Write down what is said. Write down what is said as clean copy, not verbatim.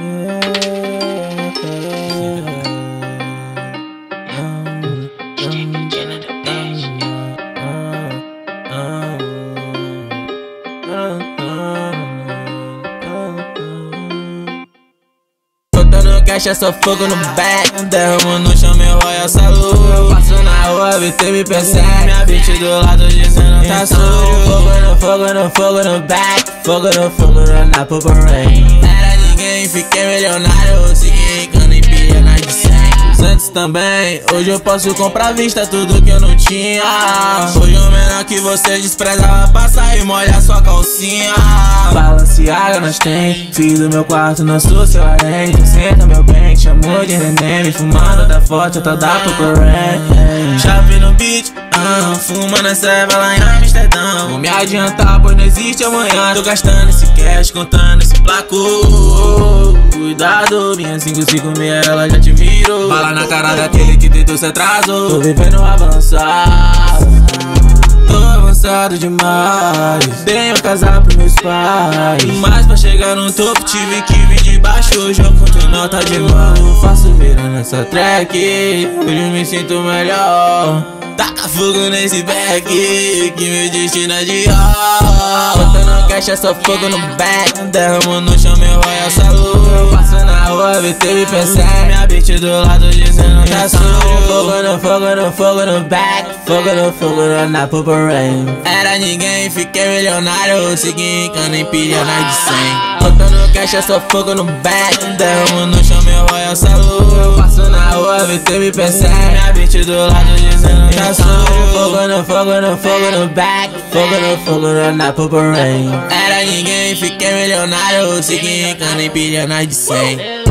Caixa, só fogo no back. Derramo no chão, meu royal saludo. Eu passo na rua, VT me persegue. Minha bitch do lado dizendo tá sujo. Fogo no fogo no back. Fogo no na Purple Rain. Era ninguém, fiquei milionário. Segui cano e pilha na de 100. Antes também, hoje eu posso comprar à vista tudo que eu não tinha. Hoje o menor que você desprezava passa e molha sua calcinha. Balanceada nós tem, fiz do meu quarto na sua seu harém. Senta meu bem, te chamou de neném. Me fumando da foto, tá da Purple Rain. Chave no beat, fuma na serva lá em Amsterdã. Vou me adiantar, pois não existe amanhã. Tô gastando esse cash, contando esse placo. Cuidado, minha 556, ela já te virou. Bala na cara daquele que tentou se atrasou. Tô vivendo avançado, tô avançado demais. Dei uma casa pros meus pais, mas pra chegar no topo tive que vir de baixo. Hoje eu conto nota de mão. Eu faço virando nessa track, hoje eu me sinto melhor. Taca fogo nesse back, que meu destino é de ó. Botando caixa, só fogo no back. Derramo no chão, meu royal saludo. Eu passo na rua, VT me persegue. Minha bitch do lado dizendo tá sujo. Fogo no back. Fogo na Purple Rain. Era ninguém, fiquei milionário. Segui cano em pilha na de 100. Botando caixa, só fogo no back. Derramo no chão, meu royal saludo. Eu passo na rua, VT me persegue. Minha bitch do lado dizendo tá sujo. Fogo no back. Fogo na Purple Rain. Era ninguém, fiquei milionário. Segui cano em pilha na de 100.